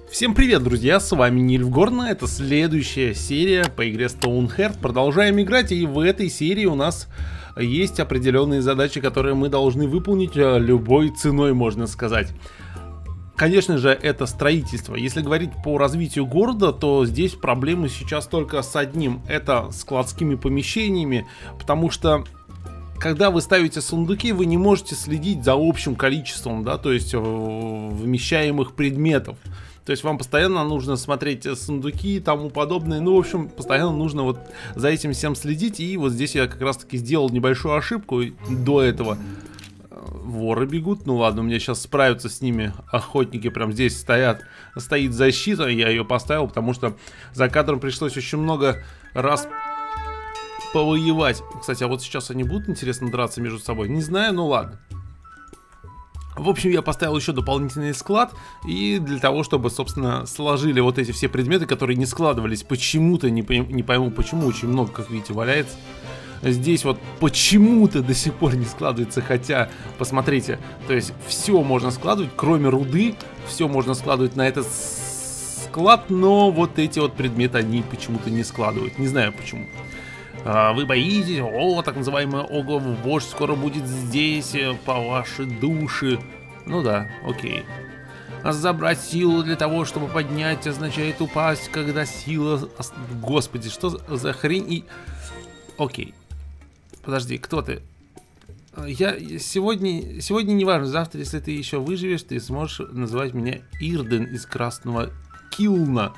Всем привет, друзья, с вами Нильфгорн, это следующая серия по игре Stoneheart. Продолжаем играть, и в этой серии у нас есть определенные задачи, которые мы должны выполнить любой ценой, можно сказать. Конечно же, это строительство. Если говорить по развитию города, то здесь проблемы сейчас только с одним. Это складскими помещениями, потому что когда вы ставите сундуки, вы не можете следить за общим количеством, да, то есть вмещаемых предметов. То есть вам постоянно нужно смотреть сундуки и тому подобное. Ну, в общем, постоянно нужно вот за этим всем следить. И вот здесь я как раз-таки сделал небольшую ошибку до этого. Воры бегут. Ну ладно, у меня сейчас справятся с ними охотники. Прям здесь стоит защита. Я ее поставил, потому что за кадром пришлось очень много раз повоевать. Кстати, а вот сейчас они будут, интересно, драться между собой? Не знаю, ну ладно. В общем, я поставил еще дополнительный склад, и для того, чтобы, собственно, сложили вот эти все предметы, которые не складывались почему-то, не пойму почему, очень много, как видите, валяется. Здесь вот почему-то до сих пор не складывается, хотя, посмотрите, то есть все можно складывать, кроме руды, все можно складывать на этот склад, но вот эти вот предметы они почему-то не складывают, не знаю почему. Вы боитесь, так называемый вождь скоро будет здесь, по вашей душе. Ну да, окей. Забрать силу для того, чтобы поднять, означает упасть, когда сила... Господи, что за хрень и... Окей. Подожди, кто ты? Я сегодня не важно, завтра, если ты еще выживешь, ты сможешь называть меня Ирден из Красного Килна.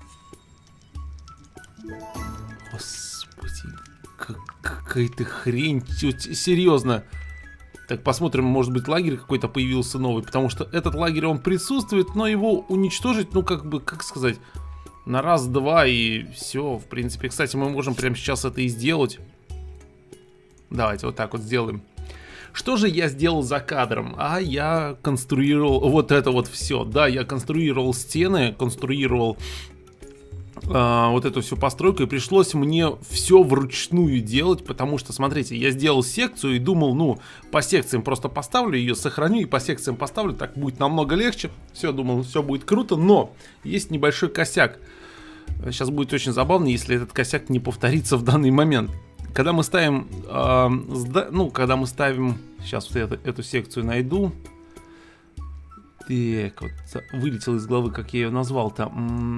Какая-то хрень, серьезно. Так, посмотрим, может быть лагерь какой-то появился новый, потому что этот лагерь, он присутствует, но его уничтожить, ну как бы, как сказать, на раз-два и все, в принципе. Кстати, мы можем прямо сейчас это и сделать. Давайте вот так вот сделаем. Что же я сделал за кадром? А я конструировал вот это вот все. Да, я конструировал стены, конструировал... вот эту всю постройку, и пришлось мне все вручную делать, потому что, смотрите, я сделал секцию и думал, ну, по секциям просто поставлю ее, сохраню и по секциям поставлю, так будет намного легче. Все, думал, все будет круто, но есть небольшой косяк. Сейчас будет очень забавно, если этот косяк не повторится в данный момент. Когда мы ставим, сейчас вот эту секцию найду. Так, вот вылетел из головы, как я ее назвал-то.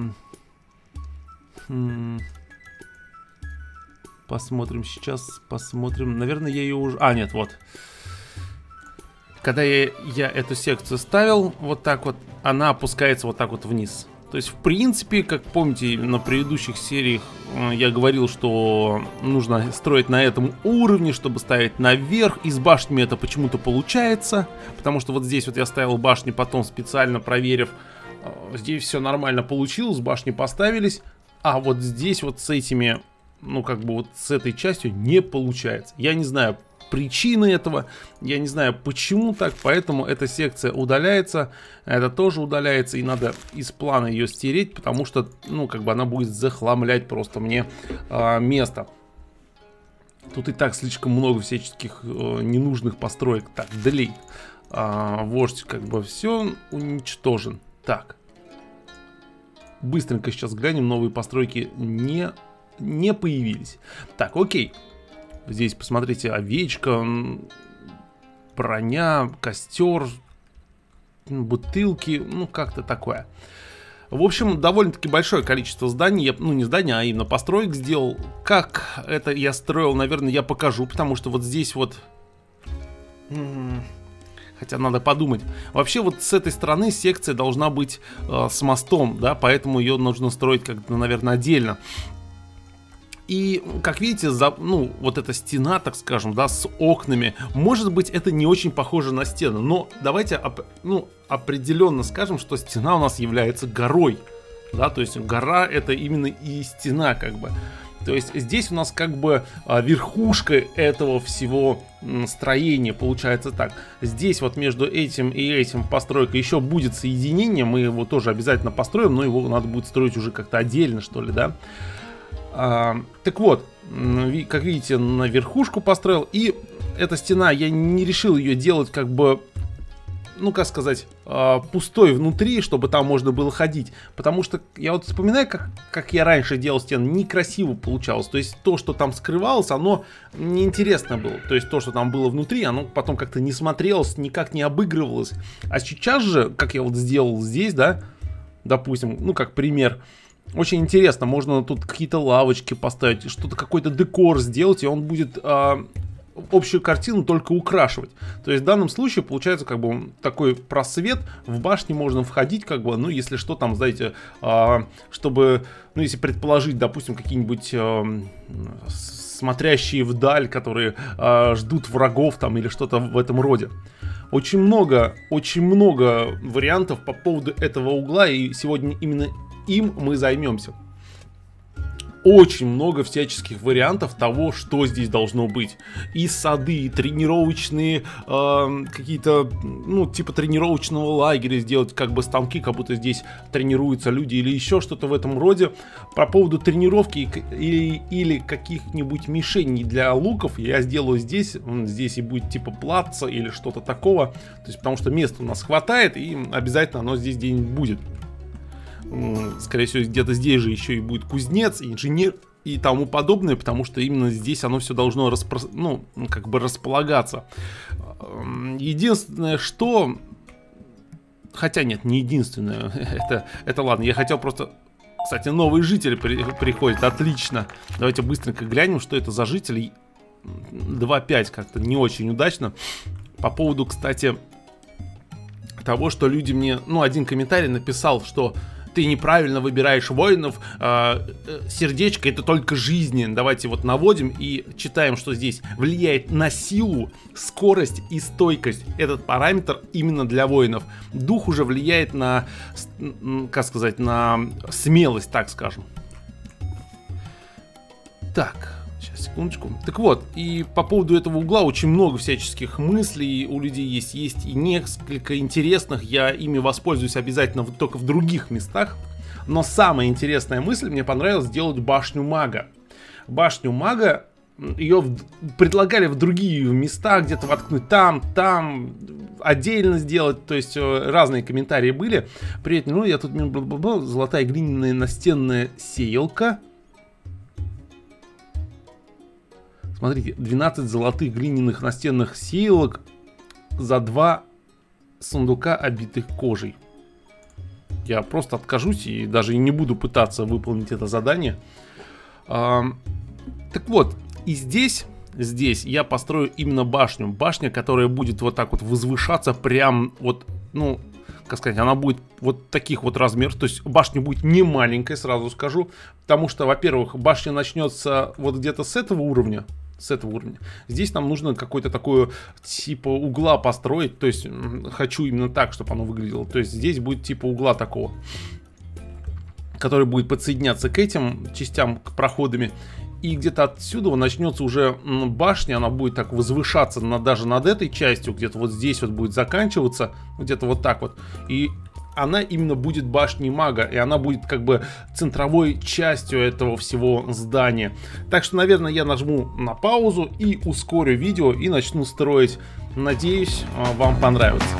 Посмотрим сейчас, посмотрим. Наверное, я ее уже... А, нет, вот. Когда я эту секцию ставил, вот так вот, она опускается вот так вот вниз. То есть, в принципе, как помните, на предыдущих сериях я говорил, что нужно строить на этом уровне, чтобы ставить наверх. И с башнями это почему-то получается. Потому что вот здесь вот я ставил башни, потом специально проверив. Здесь все нормально получилось, башни поставились. А вот здесь вот с этими, ну как бы вот с этой частью не получается. Я не знаю причины этого, я не знаю почему так, поэтому эта секция удаляется, это тоже удаляется, и надо из плана ее стереть, потому что, ну как бы она будет захламлять просто мне место. Тут и так слишком много всяческих ненужных построек. Так, delete. Вождь как бы все уничтожен. Так. Быстренько сейчас глянем, новые постройки не появились. Так, окей. Здесь, посмотрите, овечка, броня, костер, бутылки, ну, как-то такое. В общем, довольно-таки большое количество зданий, ну, не зданий, а именно построек сделал. Как это я строил, наверное, я покажу, потому что вот здесь вот... Хотя надо подумать. Вообще вот с этой стороны секция должна быть с мостом, да, поэтому ее нужно строить как-то, наверное, отдельно. И, как видите, ну, вот эта стена, так скажем, да, с окнами, может быть, это не очень похоже на стену, но давайте, определенно скажем, что стена у нас является горой, да, то есть гора это именно и стена, как бы. То есть здесь у нас как бы верхушка этого всего строения, получается так. Здесь вот между этим и этим постройкой еще будет соединение, мы его тоже обязательно построим, но его надо будет строить уже как-то отдельно, что ли, да. Так вот, как видите, на верхушку построил, и эта стена, я не решил ее делать как бы ну как сказать, пустой внутри, чтобы там можно было ходить. Потому что я вот вспоминаю, как я раньше делал стены, некрасиво получалось. То есть то, что там скрывалось, оно неинтересно было. То есть то, что там было внутри, оно потом как-то не смотрелось, никак не обыгрывалось. А сейчас же, как я вот сделал здесь, да, допустим, ну как пример, очень интересно, можно тут какие-то лавочки поставить, что-то, какой-то декор сделать, и он будет общую картину только украшивать. То есть в данном случае получается как бы такой просвет, в башне можно входить как бы, ну если что там, знаете, чтобы, ну если предположить, допустим, какие-нибудь смотрящие вдаль, которые ждут врагов там или что-то в этом роде. Очень много вариантов по поводу этого угла, и сегодня именно им мы займемся. Очень много всяческих вариантов того, что здесь должно быть. И сады, и тренировочные, какие-то, ну, типа тренировочного лагеря сделать, как бы станки, как будто здесь тренируются люди или еще что-то в этом роде. По поводу тренировки или каких-нибудь мишеней для луков я сделаю здесь. Здесь и будет типа плаца или что-то такого. То есть, потому что места у нас хватает, и обязательно оно здесь где-нибудь будет. Скорее всего, где-то здесь же еще и будет кузнец, инженер и тому подобное, потому что именно здесь оно все должно как бы располагаться. Единственное, что... Хотя нет, не единственное. это ладно, я хотел просто... Кстати, новые жители приходят, отлично. Давайте быстренько глянем, что это за жители. 2.5 как-то не очень удачно. По поводу, кстати, того, что люди мне... Ну, один комментарий написал, что... Ты неправильно выбираешь воинов, сердечко это только жизни. Давайте вот наводим и читаем, что здесь влияет на силу, скорость и стойкость. Этот параметр именно для воинов. Дух уже влияет на, как сказать, на смелость, так скажем. Так, сейчас, секундочку. Так вот, и по поводу этого угла очень много всяческих мыслей у людей есть. Есть и несколько интересных, я ими воспользуюсь обязательно только в других местах. Но самая интересная мысль, мне понравилось сделать башню мага. Башню мага, ее предлагали в другие места, где-то воткнуть там, отдельно сделать. То есть разные комментарии были. При этом, ну, я тут, золотая глиняная настенная сеялка. Смотрите, 12 золотых глиняных настенных сеялок за 2 сундука, обитых кожей. Я просто откажусь и даже и не буду пытаться выполнить это задание. Так вот, и здесь я построю именно башню. Башня, которая будет вот так вот возвышаться прям вот, ну... Как сказать, она будет вот таких вот размеров. То есть башня будет не маленькая, сразу скажу. Потому что, во-первых, башня начнется вот где-то с этого уровня. Здесь нам нужно какой-то такой типа угла построить. То есть хочу именно так, чтобы оно выглядело. То есть здесь будет типа угла такого, который будет подсоединяться к этим частям, к проходами. И где-то отсюда начнется уже башня, она будет так возвышаться даже над этой частью, где-то вот здесь вот будет заканчиваться, где-то вот так вот. И она именно будет башней мага, и она будет как бы центровой частью этого всего здания. Так что, наверное, я нажму на паузу и ускорю видео и начну строить. Надеюсь, вам понравится.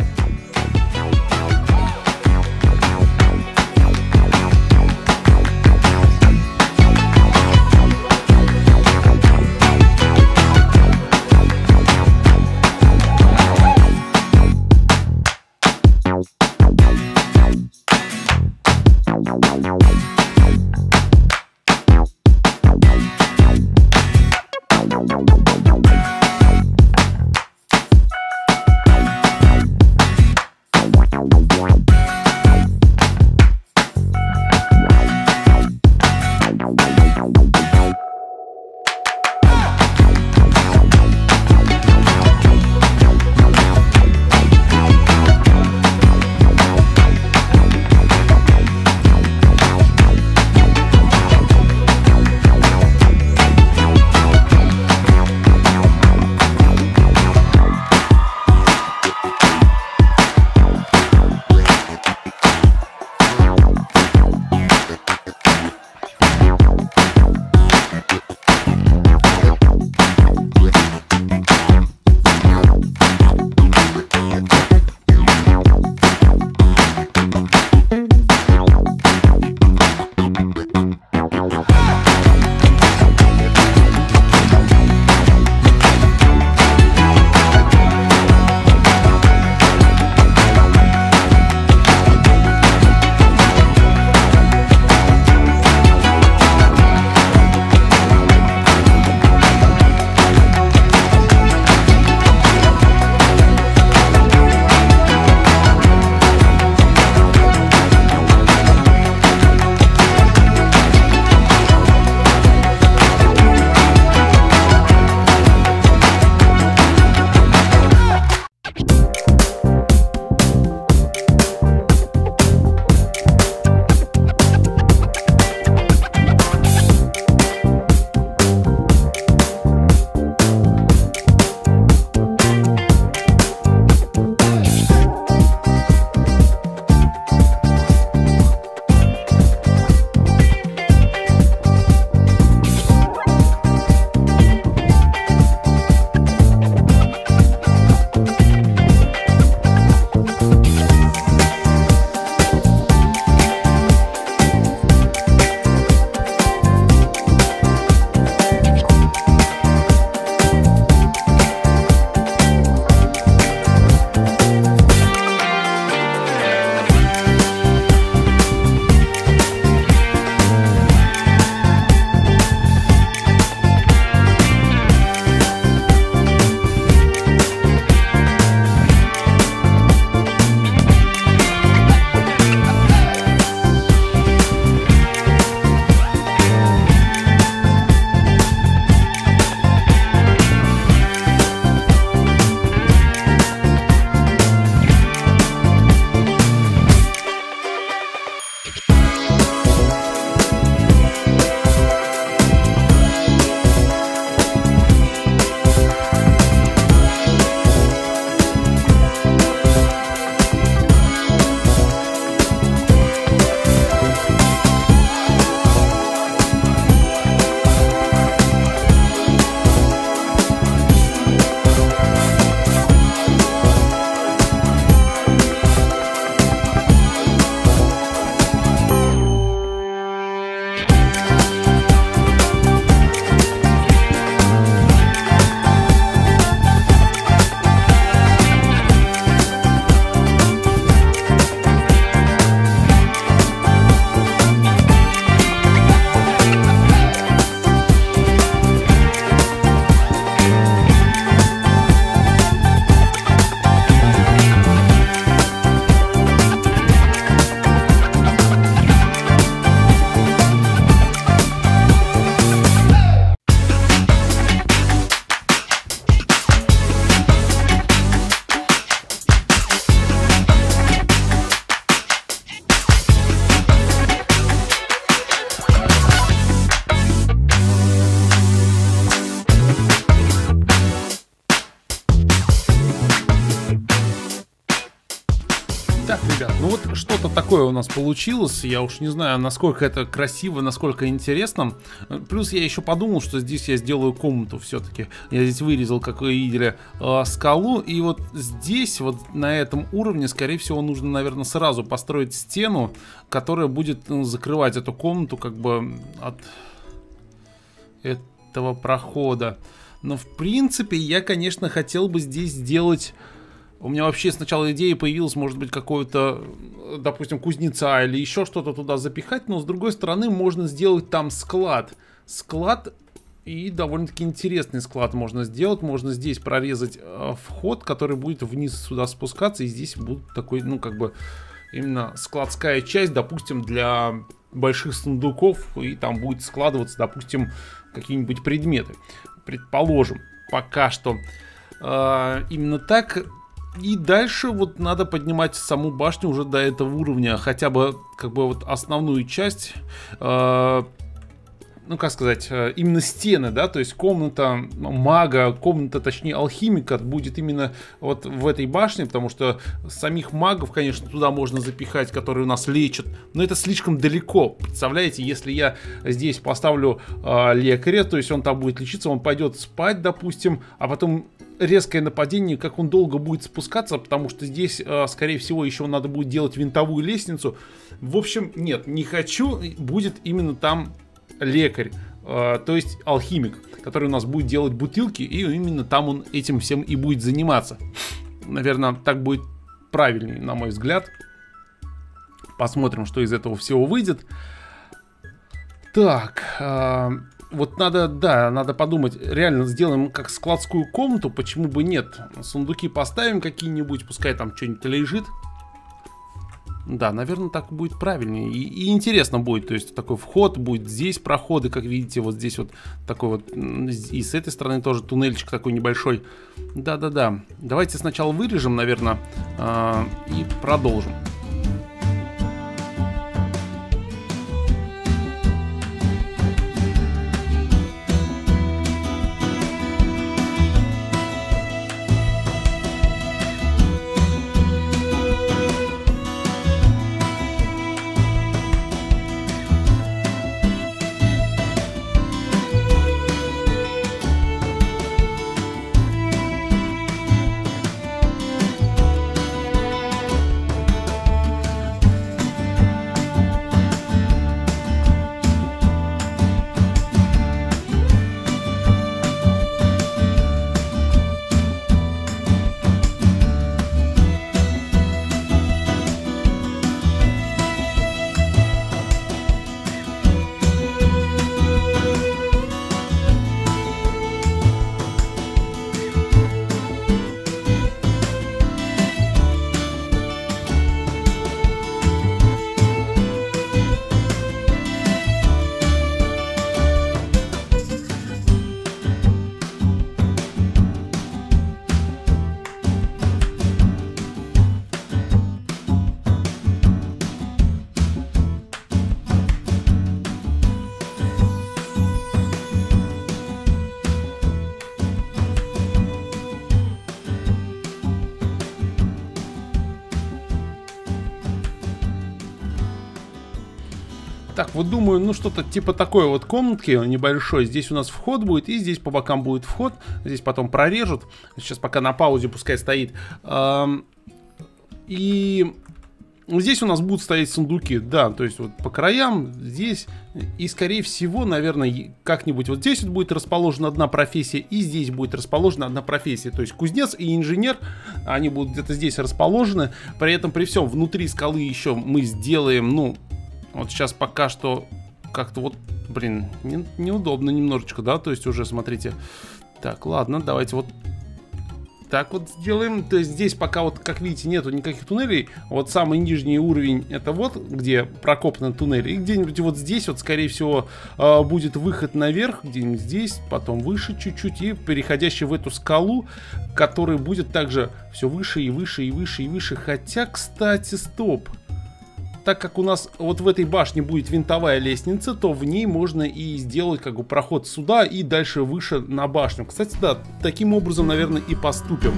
такое у нас получилось. Я уж не знаю, насколько это красиво, насколько интересно. Плюс я еще подумал, что здесь я сделаю комнату все-таки. Я здесь вырезал, как вы видели, скалу. И вот здесь, вот на этом уровне, скорее всего, нужно, наверное, сразу построить стену, которая будет закрывать эту комнату как бы от этого прохода. Но в принципе я, конечно, хотел бы здесь сделать... У меня вообще сначала идея появилась, может быть, какого-то, допустим, кузнеца или еще что-то туда запихать, но с другой стороны можно сделать там склад. Склад, и довольно-таки интересный склад можно сделать. Можно здесь прорезать вход, который будет вниз сюда спускаться, и здесь будет такой, ну, как бы, именно складская часть, допустим, для больших сундуков, и там будет складываться, допустим, какие-нибудь предметы. Предположим, пока что именно так. И дальше вот надо поднимать саму башню уже до этого уровня, хотя бы как бы вот основную часть, ну как сказать, именно стены, да, то есть комната мага, комната, точнее, алхимика будет именно вот в этой башне, потому что самих магов, конечно, туда можно запихать, которые у нас лечат, но это слишком далеко. Представляете, если я здесь поставлю лекаря, то есть он там будет лечиться, он пойдет спать, допустим, а потом резкое нападение, как он долго будет спускаться, потому что здесь, скорее всего, еще надо будет делать винтовую лестницу. В общем, нет, не хочу, будет именно там лекарь, то есть алхимик, который у нас будет делать бутылки, и именно там он этим всем и будет заниматься. Наверное, так будет правильнее, на мой взгляд. Посмотрим, что из этого всего выйдет. Так, вот надо, да, надо подумать, реально сделаем как складскую комнату, почему бы нет. Сундуки поставим какие-нибудь, пускай там что-нибудь лежит. Да, наверное, так будет правильнее и интересно будет, то есть такой вход, будет здесь проходы, как видите, вот здесь вот такой вот, и с этой стороны тоже туннельчик такой небольшой. Да-да-да, давайте сначала вырежем, наверное, и продолжим. Так, вот думаю, ну что-то типа такой вот комнатки небольшой. Здесь у нас вход будет, и здесь по бокам будет вход. Здесь потом прорежут. Сейчас пока на паузе пускай стоит. И здесь у нас будут стоять сундуки, да, то есть вот по краям здесь. И скорее всего, наверное, как-нибудь вот здесь вот будет расположена одна профессия, и здесь будет расположена одна профессия. То есть кузнец и инженер, они будут где-то здесь расположены. При этом при всем внутри скалы еще мы сделаем, ну... Вот сейчас пока что как-то вот, блин, неудобно немножечко, да, то есть уже, смотрите. Так, ладно, давайте вот так вот сделаем. То есть здесь пока вот, как видите, нету никаких туннелей. Вот самый нижний уровень это вот, где прокопаны туннели. И где-нибудь вот здесь вот, скорее всего, будет выход наверх, где-нибудь здесь, потом выше чуть-чуть, и переходящий в эту скалу, который будет также все выше и выше и выше и выше. Хотя, кстати, стоп. Так как у нас вот в этой башне будет винтовая лестница, то в ней можно и сделать как бы проход сюда и дальше выше на башню. Кстати, да, таким образом, наверное, и поступим.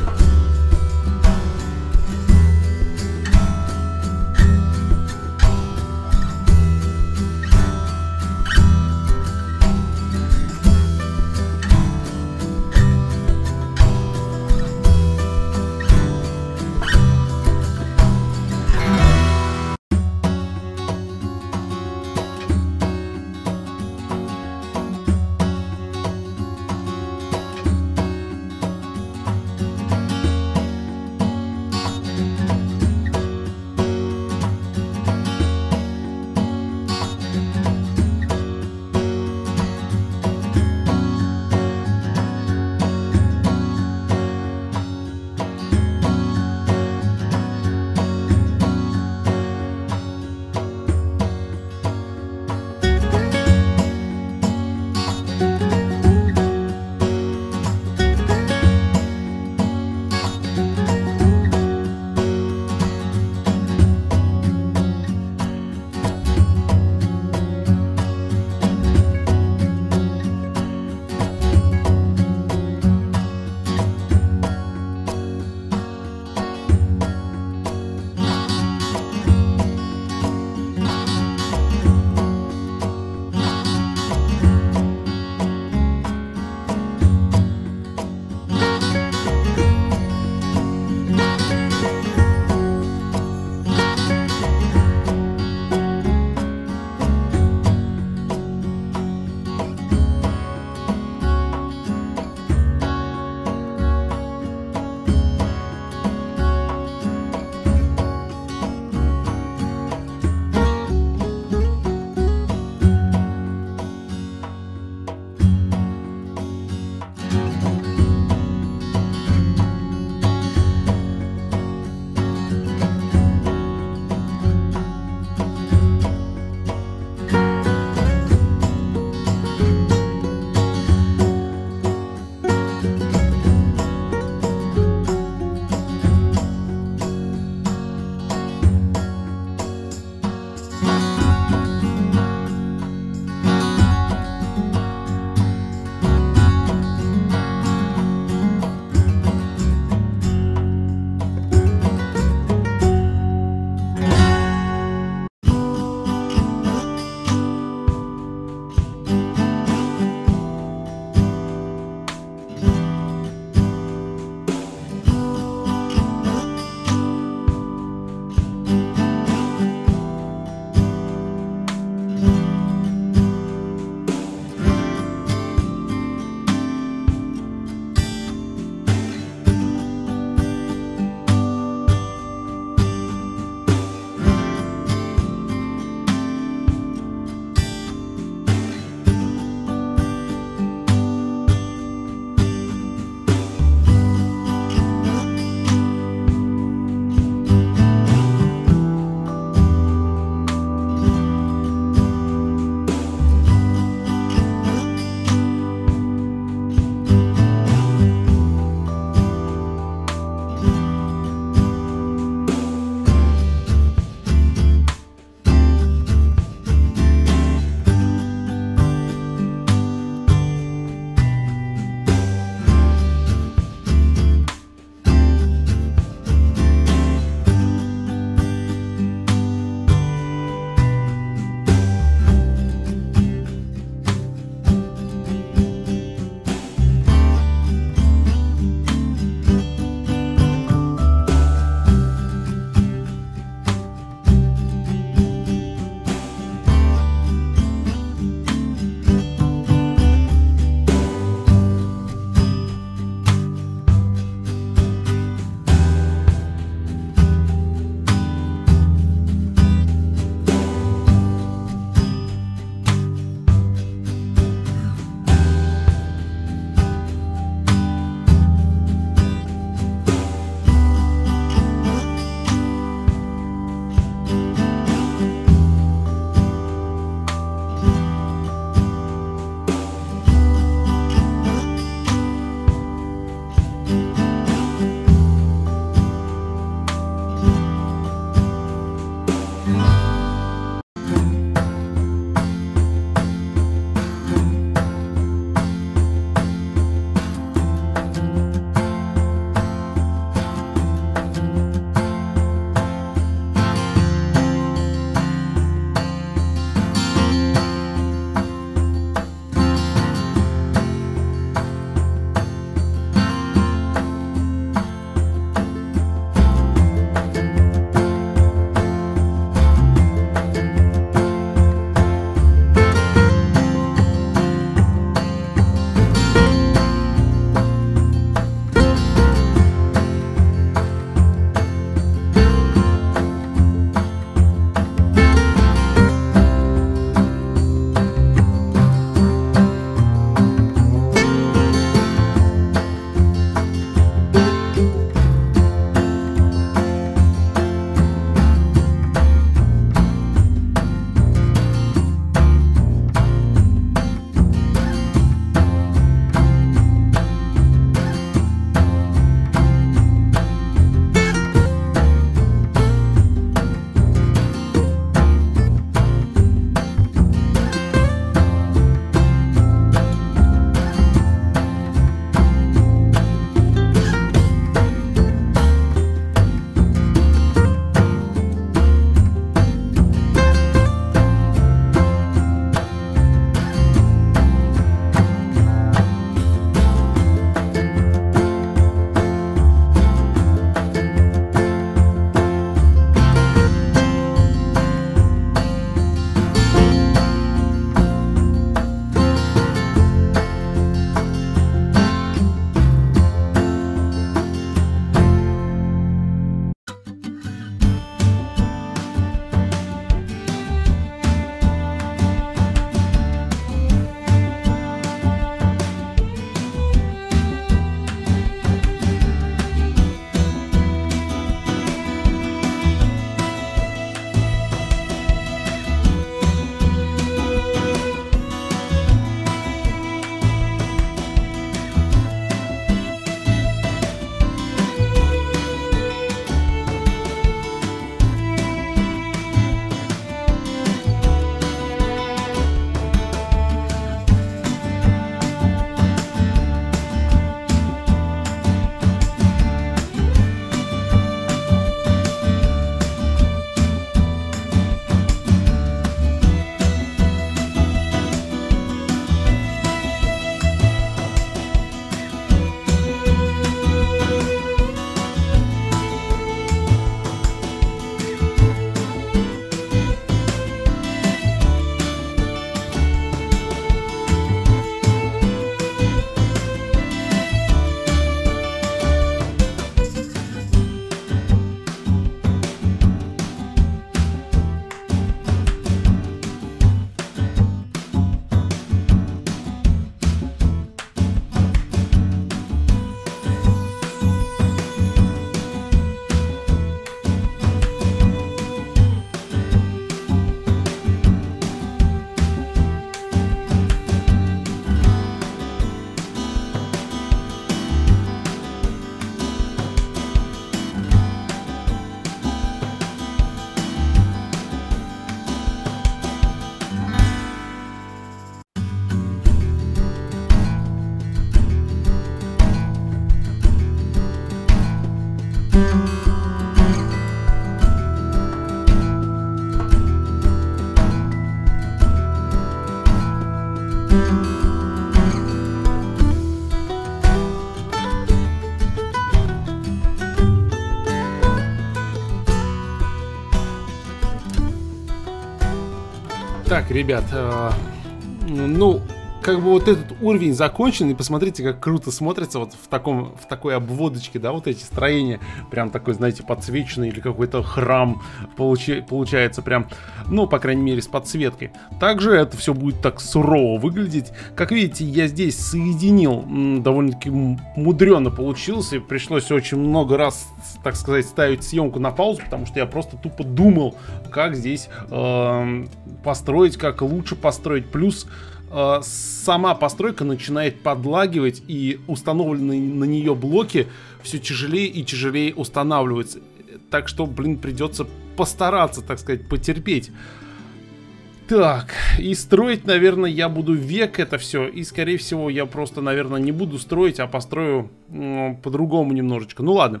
Так, ребят, ну, как бы вот этот уровень закончен, и посмотрите, как круто смотрится вот в такой обводочке, да, вот эти строения, прям такой, знаете, подсвеченный или какой-то храм получается прям, ну, по крайней мере, с подсветкой. Также это все будет так сурово выглядеть. Как видите, я здесь соединил, довольно-таки мудрено получилось, и пришлось очень много раз, так сказать, ставить съемку на паузу, потому что я просто тупо думал, как здесь построить, как лучше построить. Плюс сама постройка начинает подлагивать, и установленные на нее блоки все тяжелее и тяжелее устанавливаются. Так что, блин, придется постараться, так сказать, потерпеть. Так, и строить, наверное, я буду век это все. И, скорее всего, я просто, наверное, не буду строить, а построю по-другому немножечко. Ну, ладно.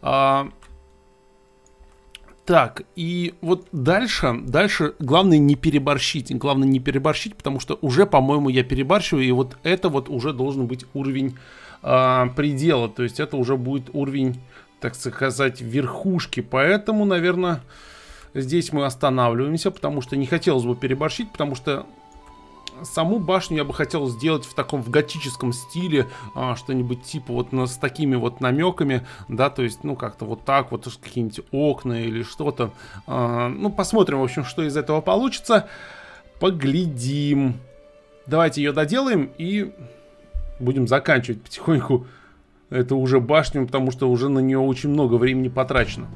Так, и вот дальше главное не переборщить. Главное не переборщить, потому что уже, по-моему, я перебарщиваю. И вот это вот уже должен быть уровень предела. То есть это уже будет уровень, так сказать, верхушки. Поэтому, наверное, здесь мы останавливаемся, потому что не хотелось бы переборщить, потому что саму башню я бы хотел сделать в таком в готическом стиле, что-нибудь типа вот с такими вот намеками, да, то есть, ну, как-то вот так вот, какие-нибудь окна или что-то. Ну, посмотрим, в общем, что из этого получится. Поглядим. Давайте ее доделаем и будем заканчивать потихоньку эту уже башню, потому что уже на нее очень много времени потрачено.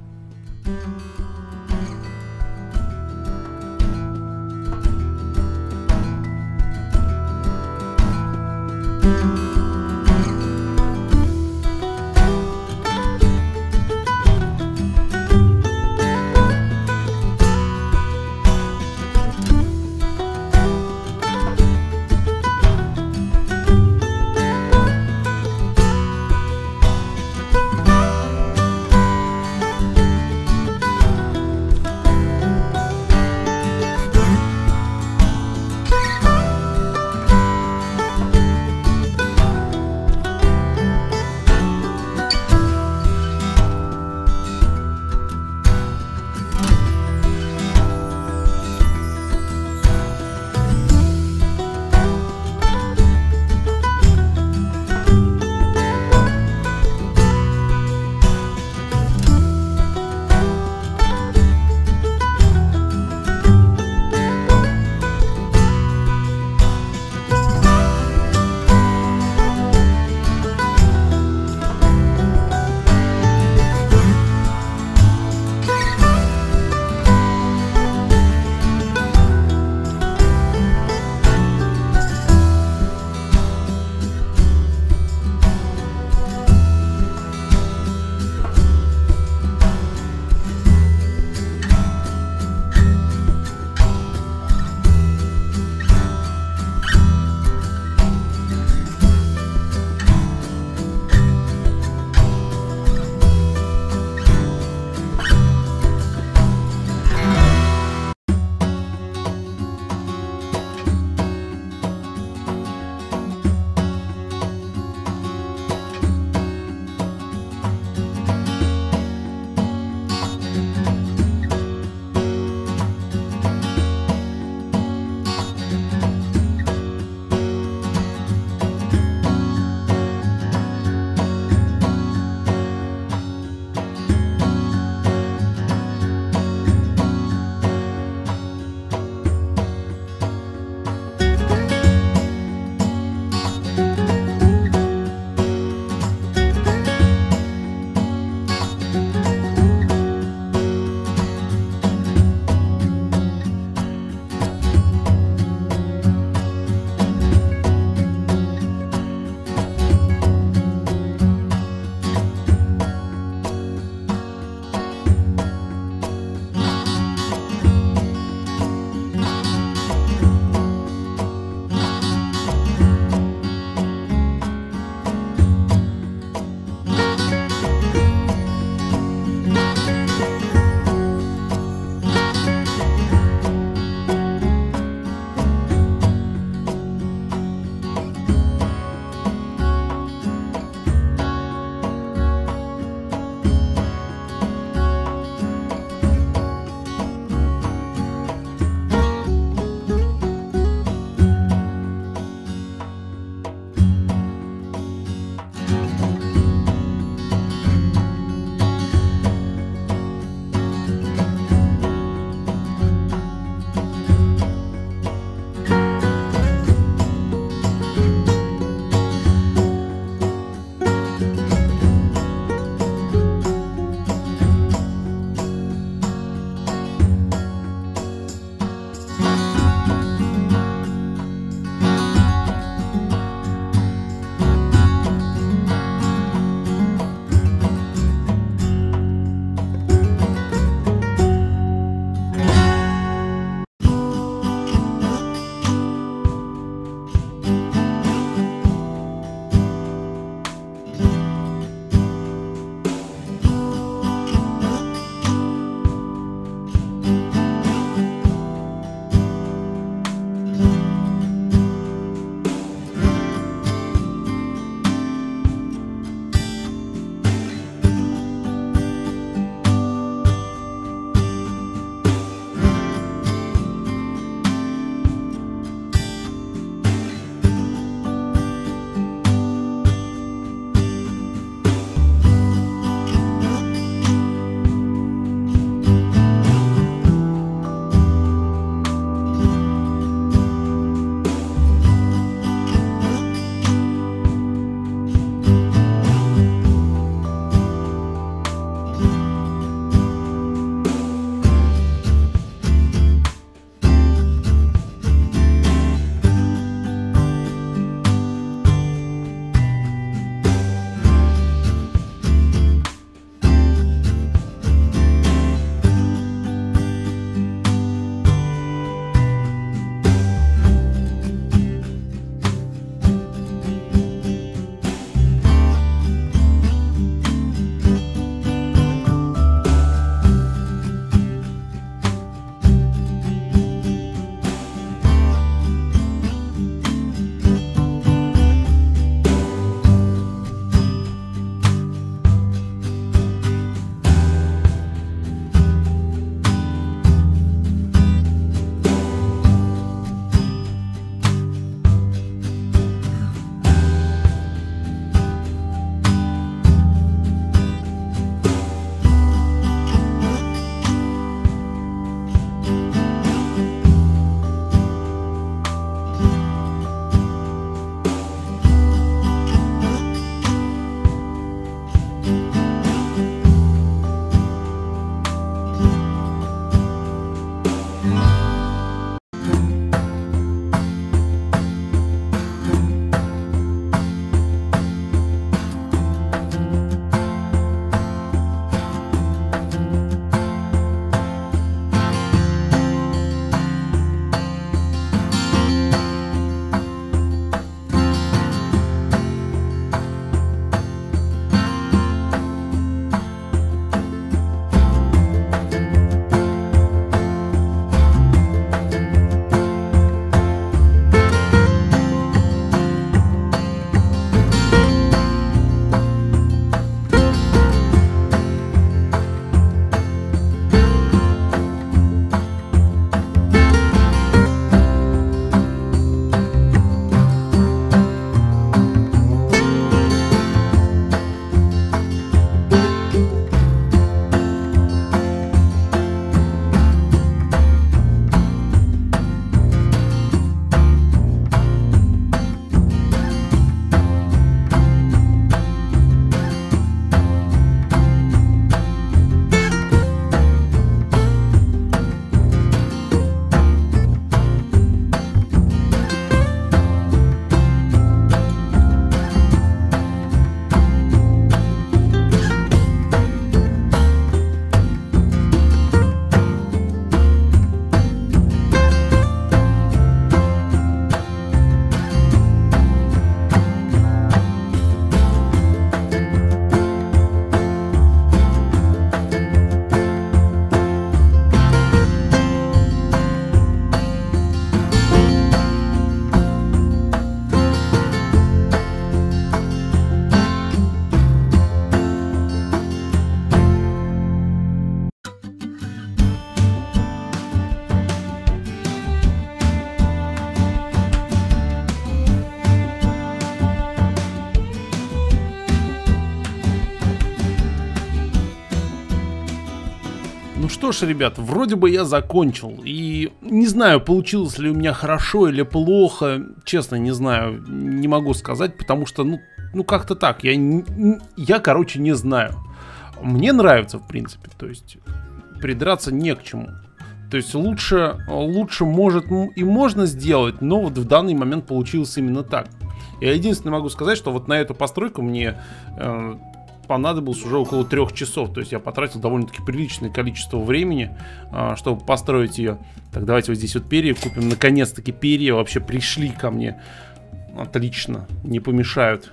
что ж, ребят, вроде бы я закончил. И не знаю, получилось ли у меня хорошо или плохо. Честно, не знаю, не могу сказать, потому что, ну как-то так. Я, короче, не знаю. Мне нравится, в принципе, то есть придраться не к чему. То есть лучше может и можно сделать, но вот в данный момент получилось именно так. Я единственное могу сказать, что вот на эту постройку мне понадобилось уже около 3 часов. То есть я потратил довольно-таки приличное количество времени, чтобы построить ее. Так, давайте вот здесь вот перья купим. Наконец-таки перья вообще пришли ко мне. Отлично, не помешают.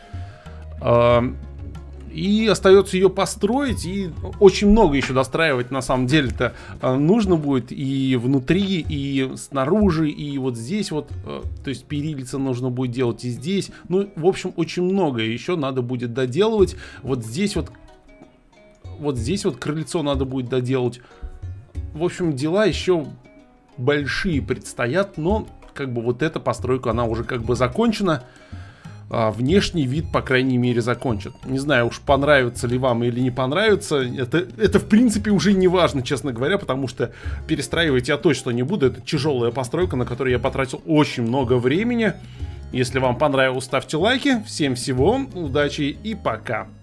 И остается ее построить, и очень много еще достраивать на самом деле-то нужно будет и внутри, и снаружи, и вот здесь вот, то есть перилица нужно будет делать и здесь. Ну, в общем, очень многое еще надо будет доделывать. Вот здесь вот крыльцо надо будет доделать. В общем, дела еще большие предстоят, но как бы вот эта постройка, она уже как бы закончена. Внешний вид, по крайней мере, закончен. Не знаю уж, понравится ли вам или не понравится. Это в принципе уже не важно, честно говоря, потому что перестраивать я точно не буду. Это тяжелая постройка, на которую я потратил очень много времени. Если вам понравилось, ставьте лайки. Всем всего, удачи и пока.